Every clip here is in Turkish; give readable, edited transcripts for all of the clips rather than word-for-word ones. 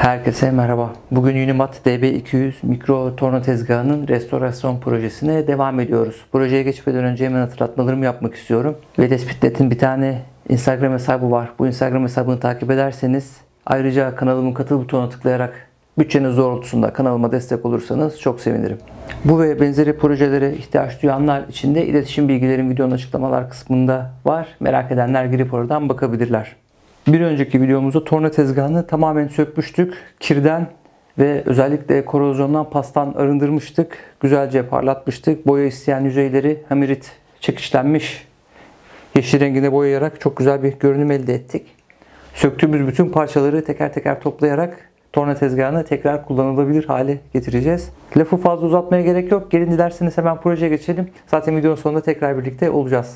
Herkese merhaba. Bugün Unimat DB200 mikro torna tezgahının restorasyon projesine devam ediyoruz. Projeye geçmeden önce hemen hatırlatmalarımı yapmak istiyorum. Velespitnet'in bir tane Instagram hesabı var. Bu Instagram hesabını takip ederseniz, ayrıca kanalımın katıl butonuna tıklayarak bütçeniz doğrultusunda kanalıma destek olursanız çok sevinirim. Bu ve benzeri projelere ihtiyaç duyanlar için de iletişim bilgilerim videonun açıklamalar kısmında var. Merak edenler girip oradan bakabilirler. Bir önceki videomuzda torna tezgahını tamamen sökmüştük. Kirden ve özellikle korozyondan, pastan arındırmıştık. Güzelce parlatmıştık. Boya isteyen yüzeyleri hamirit çekişlenmiş yeşil rengine boyayarak çok güzel bir görünüm elde ettik. Söktüğümüz bütün parçaları teker teker toplayarak torna tezgahını tekrar kullanılabilir hale getireceğiz. Lafı fazla uzatmaya gerek yok. Gelin dilerseniz hemen projeye geçelim. Zaten videonun sonunda tekrar birlikte olacağız.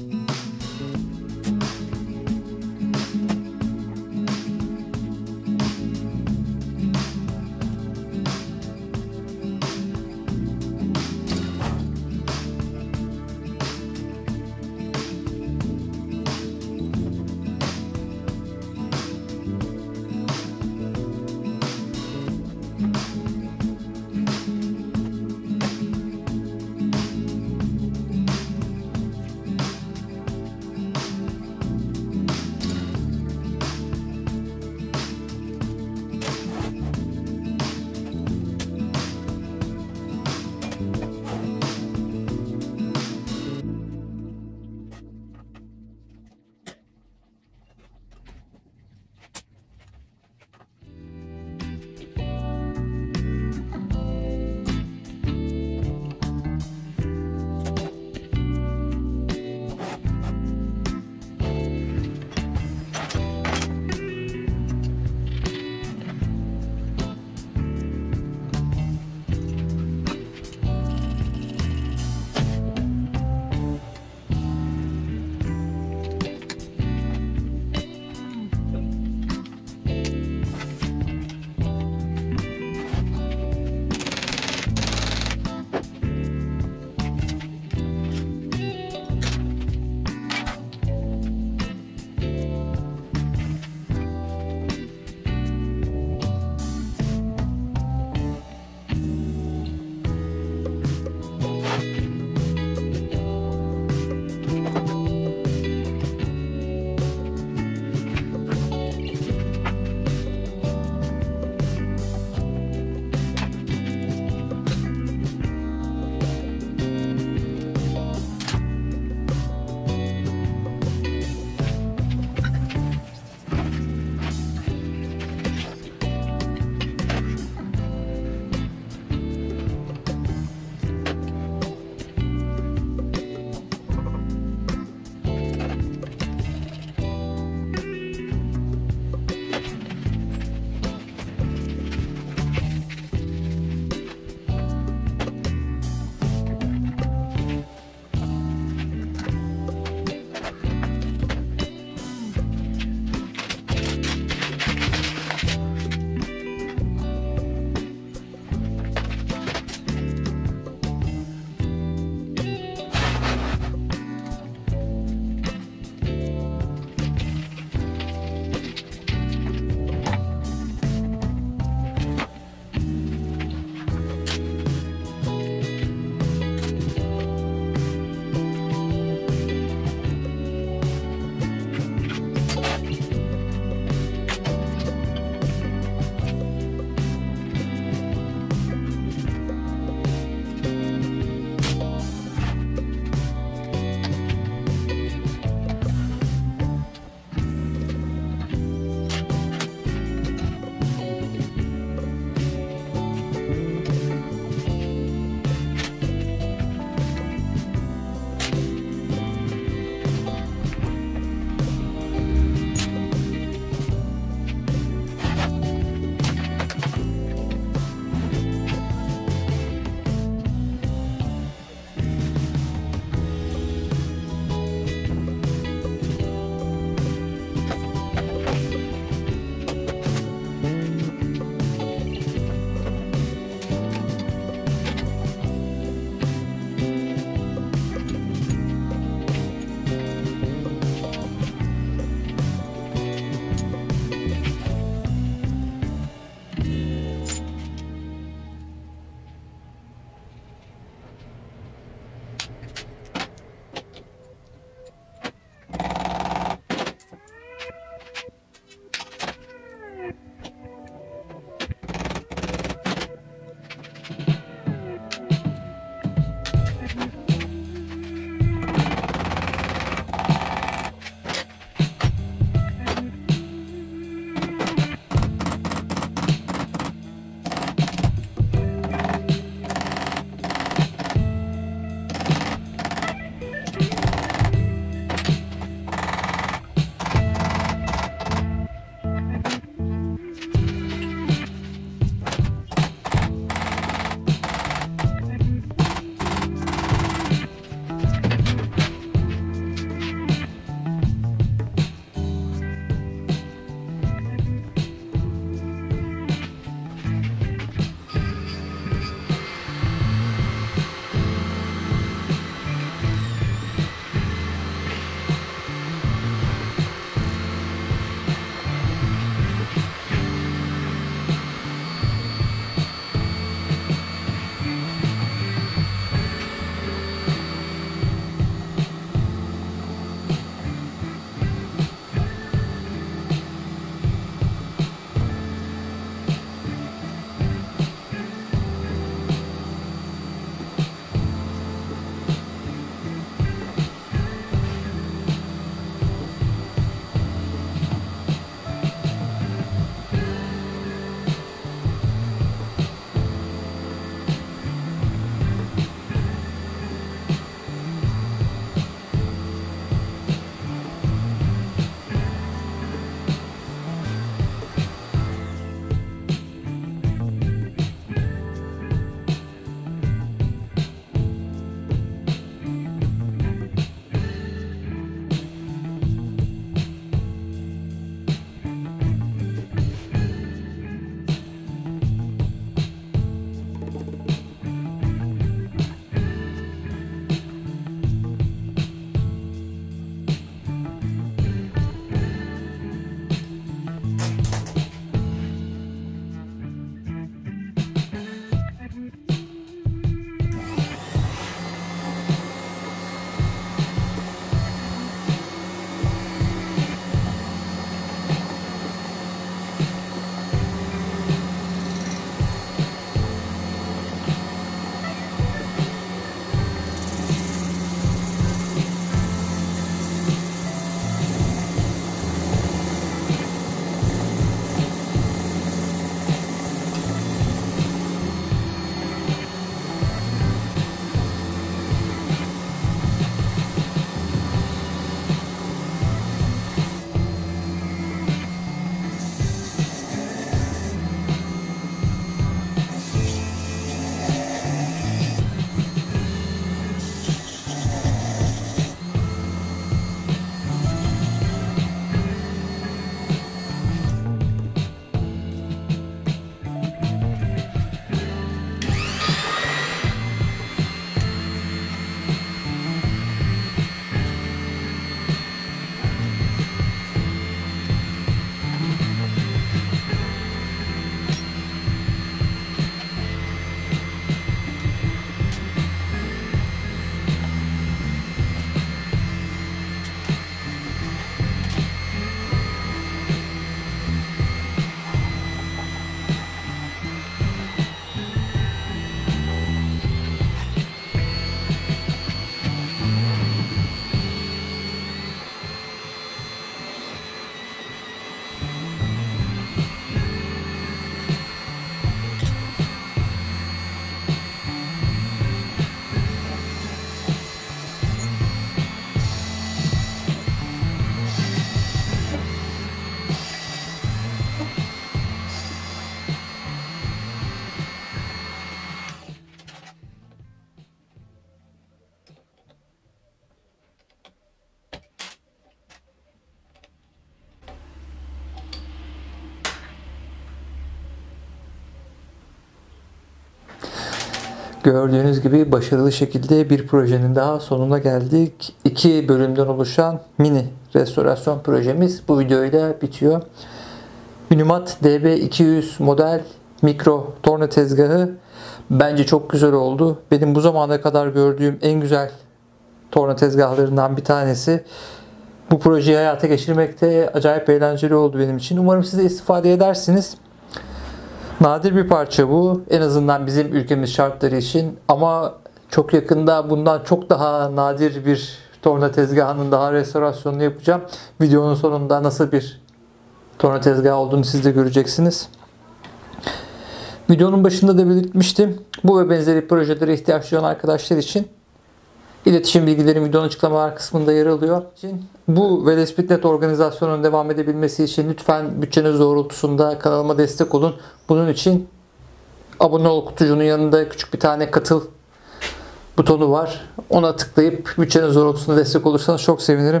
Gördüğünüz gibi başarılı şekilde bir projenin daha sonuna geldik. 2 bölümden oluşan mini restorasyon projemiz bu videoyla bitiyor. Unimat DB200 model mikro torna tezgahı bence çok güzel oldu. Benim bu zamana kadar gördüğüm en güzel torna tezgahlarından bir tanesi. Bu projeyi hayata geçirmek de acayip eğlenceli oldu benim için. Umarım siz de istifade edersiniz. Nadir bir parça bu. En azından bizim ülkemiz şartları için. Ama çok yakında bundan çok daha nadir bir torna tezgahının daha restorasyonunu yapacağım. Videonun sonunda nasıl bir torna tezgahı olduğunu siz de göreceksiniz. Videonun başında da belirtmiştim. Bu ve benzeri projelere ihtiyaç duyan arkadaşlar için İletişim bilgilerim videonun açıklamalar kısmında yer alıyor. Bu Velespit.net organizasyonunun devam edebilmesi için lütfen bütçeniz doğrultusunda kanalıma destek olun. Bunun için abone ol kutucuğunun yanında küçük bir tane katıl butonu var. Ona tıklayıp bütçeniz doğrultusunda destek olursanız çok sevinirim.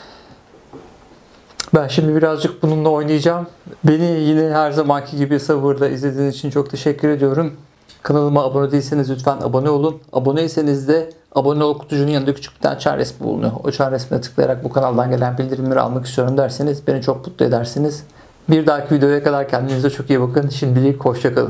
Ben şimdi birazcık bununla oynayacağım. Beni yine her zamanki gibi sabırla izlediğiniz için çok teşekkür ediyorum. Kanalıma abone değilseniz lütfen abone olun. Aboneyseniz de abone ol kutucuğunun yanında küçük bir tane çan resmi bulunuyor. O çan resmine tıklayarak bu kanaldan gelen bildirimleri almak istiyorum derseniz beni çok mutlu edersiniz. Bir dahaki videoya kadar kendinize çok iyi bakın. Şimdilik hoşça kalın.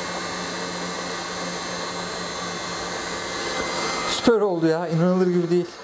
Süper oldu ya. İnanılır gibi değil.